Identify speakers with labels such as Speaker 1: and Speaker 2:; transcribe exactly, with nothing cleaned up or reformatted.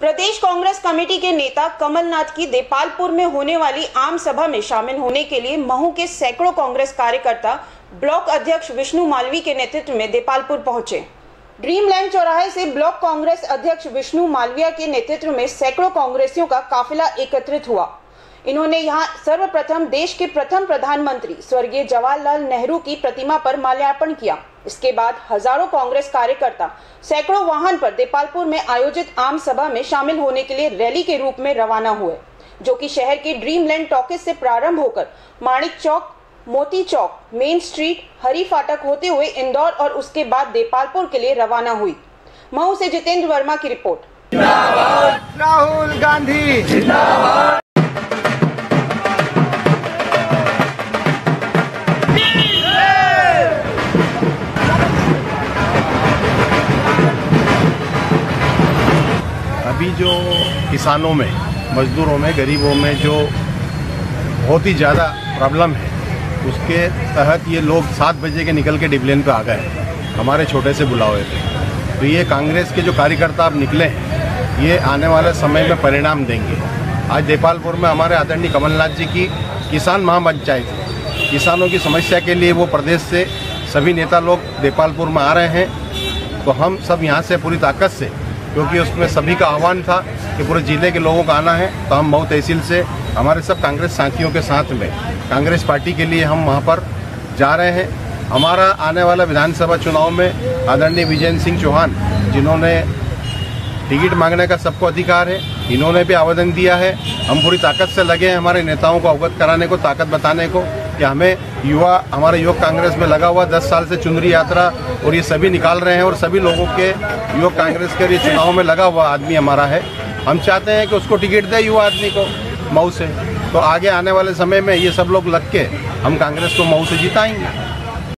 Speaker 1: प्रदेश Congress committee के नेता कमलनाथ की देपालपुर में होने वाली आम सभा में शामिल होने के लिए महू के सैकड़ों कांग्रेस कार्यकर्ता ब्लॉक अध्यक्ष विष्णु मालवीय के नेतृत्व में देपालपुर पहुंचे। ड्रीमलैंड चौराहे से ब्लॉक कांग्रेस अध्यक्ष विष्णु मालवीय के नेतृत्व में सैकड़ों कांग्रेसियों का काफिला एकत्रित हुआ। इन्होंने यहां सर्वप्रथम देश के प्रथम प्रधानमंत्री स्वर्गीय जवाहरलाल नेहरू की प्रतिमा पर माल्यार्पण किया। इसके बाद हजारों कांग्रेस कार्यकर्ता सैकड़ों वाहन पर देपालपुर में आयोजित आम सभा में शामिल होने के लिए रैली के रूप में रवाना हुए, जो कि शहर के ड्रीमलैंड टॉकीज से प्रारंभ होकर माणिक चौक, मोती चौक, मेन स्ट्रीट, हरी फाटक होते हुए इंदौर और उसके बाद देपालपुर के लिए रवाना हुई। महू से जितेंद्र वर्मा की रिपोर्ट।
Speaker 2: राहुल गांधी जिंदाबाद।
Speaker 3: अभी जो किसानों में, मजदूरों में, गरीबों में जो बहुत ही ज़्यादा प्रॉब्लम है, उसके तहत ये लोग सात बजे के निकल के डिबलेन पे आ गए, हमारे छोटे से बुलावे थे। तो ये कांग्रेस के जो कार्यकर्ता अब निकले हैं, ये आने वाले समय में परिणाम देंगे। आज देपालपुर में हमारे आदरणीय कमलनाथ जी की किसान महापंचायत है। किसानों की समस्या के लिए वो प्रदेश से सभी नेता लोग देपालपुर में आ रहे हैं। तो हम सब यहाँ से पूरी ताकत से, क्योंकि उसमें सभी का आह्वान था कि पूरे जिले के लोगों का आना है, तो हम मऊ तहसील से हमारे सब कांग्रेस साथियों के साथ में कांग्रेस पार्टी के लिए हम वहाँ पर जा रहे हैं। हमारा आने वाला विधानसभा चुनाव में आदरणीय विजेंद्र सिंह चौहान, जिन्होंने टिकट मांगने का सबको अधिकार है, इन्होंने भी आवेदन दिया है। हम पूरी ताकत से लगे हैं हमारे नेताओं को अवगत कराने को, ताकत बताने को कि हमें युवा, हमारे युवक कांग्रेस में लगा हुआ दस साल से चुनरी यात्रा और ये सभी निकाल रहे हैं, और सभी लोगों के युवक कांग्रेस के लिए चुनाव में लगा हुआ आदमी हमारा है। हम चाहते हैं कि उसको टिकट दे युवा आदमी को मऊ से, तो आगे आने वाले समय में ये सब लोग लग के हम कांग्रेस को मऊ से जिताएंगे।